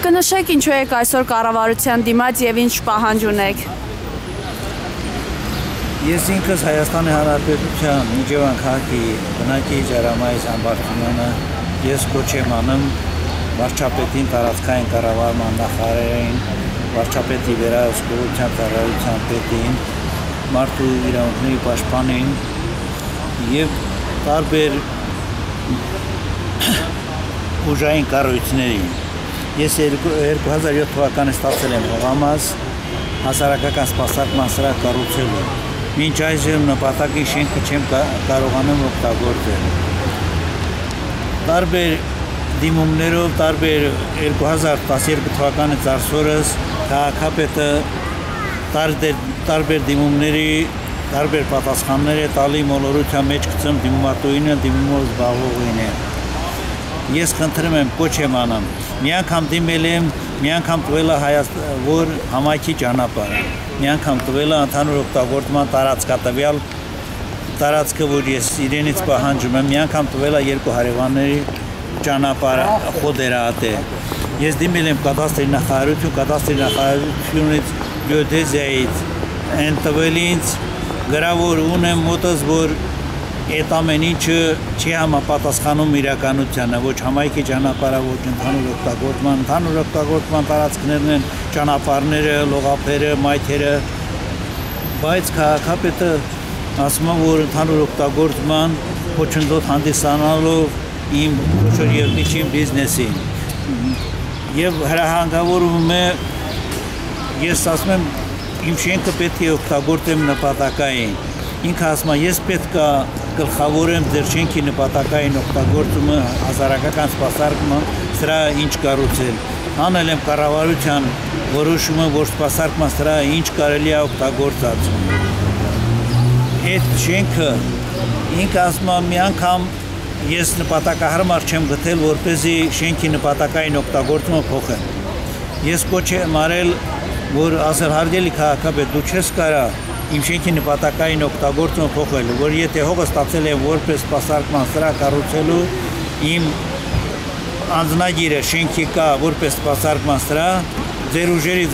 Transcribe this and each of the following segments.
Կնշեք ինչու եք այսօր կառավարության դիմաց եւ ինչ պահանջ ունեք։ Ես ինքս Հայաստանի Հանրապետության Իջևան քաղաքի բնակիչ Արամայիս Համբարձումյանը ես կոչ եմ անում վարչապետին տարածքային կառավարման նախարարին, վարչապետի վերահսկողության ծառայության պետին, մարդու իրավունքների պաշտպանին եւ տարբեր ուժային կառույցներին։ Ես 2007 թվականին ստացել եմ հողամաս հասարակական սպասարկման սրահ կառուցելու։ Մինչ այժմ նպատակի շենքը չեմ կարողանում օգտագործել։ Տարբեր դիմումներով, տարբեր 2012 թվականի ծարսորս քաղաքապետը տարբեր դիմումների, տարբեր պատասխաններ է տալի մոլորության մեջ գցում դիմումատուին, դիմումով զբաղվողին է։ Ես խնդրում եմ, կոչ եմ անում, մի անգամ դիմել եմ, մի անգամ տվել է որ համայնքի ճանապարհը, մի անգամ տվել է ընդհանուր օգտագործման տարածքատվյալ տարածքը, որ ես իրենից պահանջում եմ, մի անգամ տվել է երկու հարևանների ճանապարհը խոդերատե։ Ես դիմել եմ կադաստրի նախարարությունից գեոդեզիայից, այն տվել ինձ գրավոր ունեմ մոտս, որ այդ ամեն ինչը չի համապատասխանում իրականությանը, ոչ համայնքի ճանապարհը, ոչ ընդհանուր օգտագործման տարածքներն են, ճանապարհները, լողափերը, մայթերը, բայց քաղաքապետը ասում է, որ ընդհանուր օգտագործման խոչընդոտ հանդիսանալով իմ փոքր եւ միջին բիզնեսին եւ հրահանգավորում է, ես ասում եմ, իմ շենքը պետք է օգտագործեմ նպատակային։ Ինքը ասում է, ես պետք է գլխավորեմ ձեր շենքի նպատակային օգտագործումը հասարակական սպասարկման սրահը ինչ կառուցել։ Անել եմ կառավարության որոշումը, որ սպասարկման սրահը ինչ կարելի է օգտագործած։ Այդ շենքը ինքը ասում է, մի անգամ ես նպատակահարմար չեմ գտել, որպեսզի շենքի նպատակային օգտագործումը փոխեմ։ Ես կոչ եմ արել, որ ասել հարգելի քաղաքապետ, դու չես կարա իմ շենքի նպատակային օգտագործումը փոխելու, որ եթե հողը ստացել եմ որպես սպասարկման սրահ կառուցելու, իմ անձնագիրը շենքի կա որպես սպասարկման սրահ, ձեր ուժերից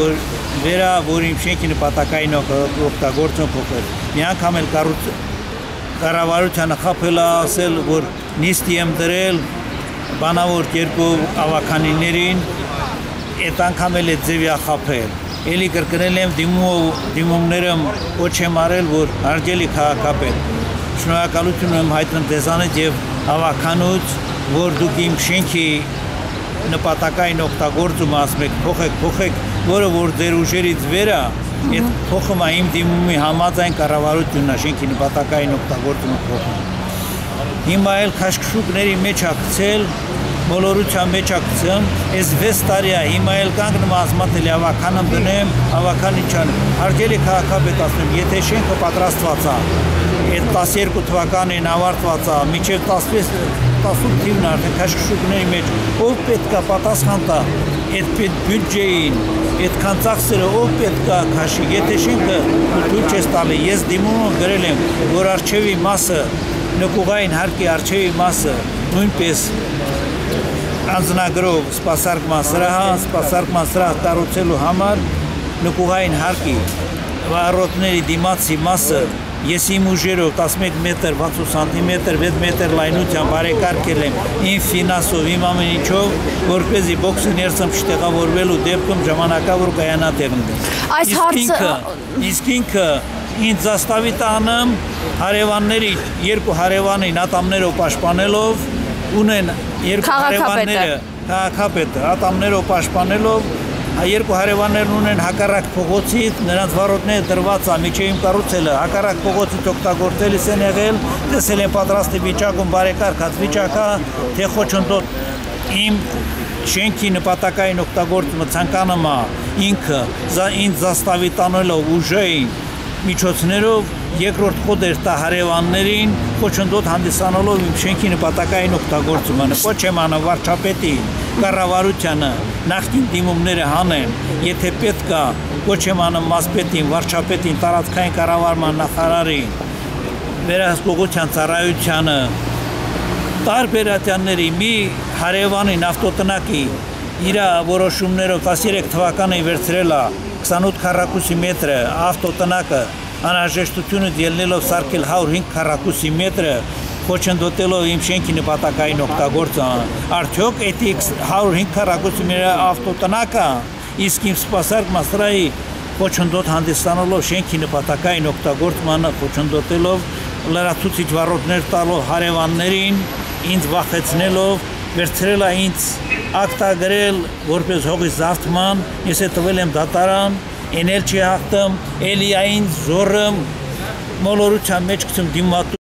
որ իմ շենքի նպատակային օգտագործումը փոխել։ Մի անգամ էլ կառավարությանը խաբել է ասել, որ նիստի եմ դրել բանավոր երկու ավականիներին, այդ անգամ էլ այդ ձևի է խաբել։ Էլի կրկնել եմ դիմումները կոչ եմ արել, որ հարգելի քաղաքապետ, շնորհակալություն եմ հայտնում ձեզանից եւ հավաքանուց, որ դուք իմ շենքի նպատակային օգտագործումը ասում եք փոխեք, որը որ ձեր ուժերից վեր է, այդ փոխումը իմ դիմումի համաձայն կառավարությունն է շենքի նպատակային օգտագործումը փոխում։ Հիմա էլ քաշքշուկների մեջ ակցել մոլորության մեջ ակցեմ, ես 6 տարի է, հիմա էլ կանգնում ասմատել ավականım դնեմ, ավականի չան, հարգելի քաղաքապետ ասում, եթե շենքը պատրաստված է, այդ 12 թվականին ավարտված է, մինչև 18 թիվն արդեն քաշքշուկների մեջ, ով պետք է պատասխան տա, այդ բյուջեին, այդքան ծախսերը ով պետք է քաշի, եթե շենքը դու չես տալի, ես դիմումը գրել եմ, որ արխիվի մասը, նկուղային հարկի արխիվի մասը, նույնպես անձնագրով սպասարկման սրահ կառուցելու համար նկուղային հարկի վարորդների դիմացի մասը ես իմ ուժերով 11 մետր 60 սանտիմետր 6 մետր լայնությամբ բարեկարգել եմ իմ ֆինանսով իմ ամեն ինչով որպեսզի բոքսի ներսում չտեղավորվելու դեպքում ժամանակավոր կայանա տեղնի։ Այս հարցը իսկ ինքը ինձ զաստավի տանում հարևանների երկու հարևանին ատամներով պաշտպանելով ունեն երկու հարևանները քաղաքապետը ատամներով պաշտպանելով երկու հարևաններն ունեն հակառակ փողոցից նրանց վարորդները դրված է միջև իմ կառուցելը հակառակ փողոցից օգտագործելիս են եղել տեսել են պատրաստի վիճակում բարեկարգած վիճակա թե խոչընդոտ իմ շենքի նպատակային օգտագործումը ցանկանում է ինքը ինձ զաստավի տանելով ուժային միջոցներով երկրորդ խոդեր տա հարևաններին խոչընդոտ հանդիսանալով իմ շենքի նպատակային օգտագործումը կոչ եմ անում վարչապետին կառավարությանը նախկին դիմումները հանեն եթե պետք է կոչ եմ անում մասպետին վարչապետին տարածքային կառավարման նախարարին վերահսկողության ծառայությանը տարբեր ատյանների մի հարևանի նավթոտնակի իր որոշումներով 13 թվականը վերցրել է 28 քառակուսի մետր ավտոտնակը անհրաժեշտությունը ելնելով սարքել 105 քառակուսի մետր խոչընդոտելով իմ շենքի նպատակային օգտագործը արդյոք այդ 105 քառակուսի մետր ավտոտնակը իսկ իմ սպասարկ մասրայի խոչընդոտ հանդիսանալով շենքի նպատակային օգտագործմանը խոչընդոտելով լրացուցիչ վարորդներ տալով հարևաններին ինձ վախեցնելով վերցրել է ինձ ակտագրել որպես հողի զավթման, ես է տվել եմ դատարան, էնել չի հաղթում, էլի է ինձ զորում, մոլորության մեջ գցում դիմատու